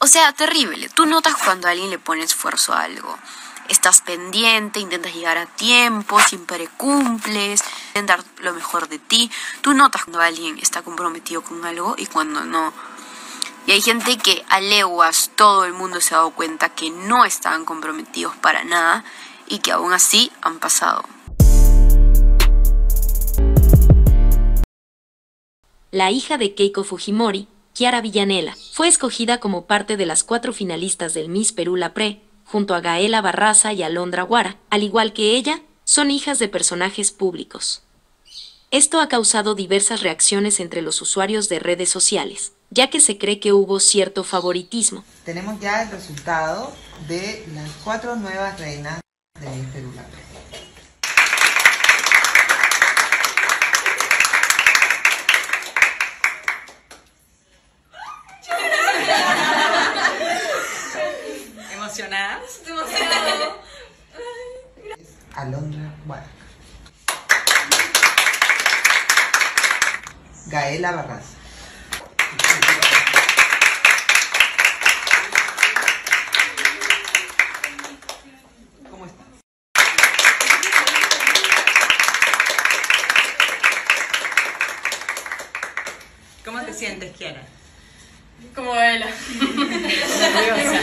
O sea, terrible. Tú notas cuando a alguien le pone esfuerzo a algo. Estás pendiente, intentas llegar a tiempo, siempre cumples, intentar lo mejor de ti. Tú notas cuando alguien está comprometido con algo y cuando no. Y hay gente que a leguas todo el mundo se ha dado cuenta que no estaban comprometidos para nada y que aún así han pasado. La hija de Keiko Fujimori, Chiara Villanella, fue escogida como parte de las 4 finalistas del Miss Perú La Pre, junto a Gaela Barraza y Alondra Guara. Al igual que ella, son hijas de personajes públicos. Esto ha causado diversas reacciones entre los usuarios de redes sociales, ya que se cree que hubo cierto favoritismo. Tenemos ya el resultado de las 4 nuevas reinas de Miss Perú La Pre. ¿Emocionadas? Alondra Guara, Gaela Barraza, ¿cómo estás? ¿Cómo te sientes, Chiara? Como Gaela. Nerviosa.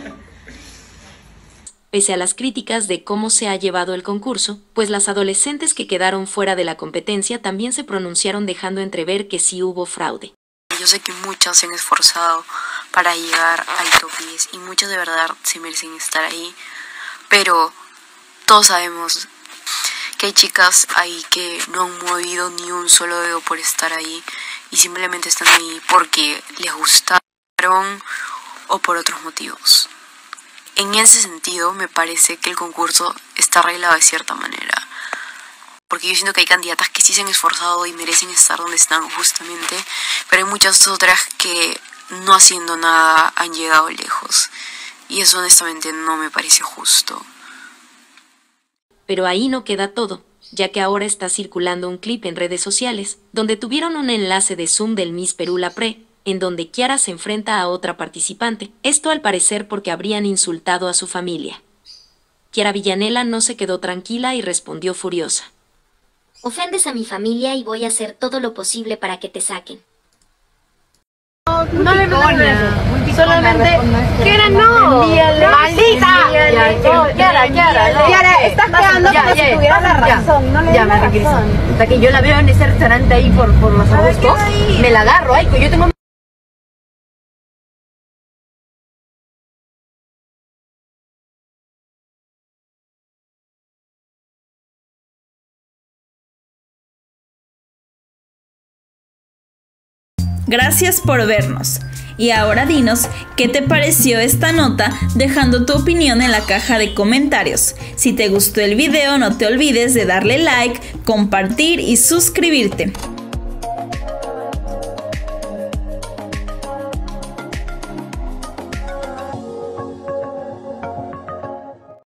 Pese a las críticas de cómo se ha llevado el concurso, pues las adolescentes que quedaron fuera de la competencia también se pronunciaron dejando entrever que sí hubo fraude. Yo sé que muchas se han esforzado para llegar al top 10 y muchas de verdad se merecen estar ahí, pero todos sabemos que hay chicas ahí que no han movido ni un solo dedo por estar ahí y simplemente están ahí porque les gustaron o por otros motivos. En ese sentido, me parece que el concurso está arreglado de cierta manera. Porque yo siento que hay candidatas que sí se han esforzado y merecen estar donde están justamente, pero hay muchas otras que no haciendo nada han llegado lejos. Y eso honestamente no me parece justo. Pero ahí no queda todo, ya que ahora está circulando un clip en redes sociales, donde tuvieron un enlace de Zoom del Miss Perú La Pre, en donde Chiara se enfrenta a otra participante, esto al parecer porque habrían insultado a su familia. Chiara Villanella no se quedó tranquila y respondió furiosa. Ofendes a mi familia y voy a hacer todo lo posible para que te saquen. No le picona, solamente Chiara no, maldita. Chiara, estás quedando como si tuvieras la razón, no le des la razón. Hasta que yo la veo en ese restaurante ahí por los arbustos, me la agarro, ay, yo tengo... Gracias por vernos. Y ahora dinos qué te pareció esta nota dejando tu opinión en la caja de comentarios. Si te gustó el video no te olvides de darle like, compartir y suscribirte.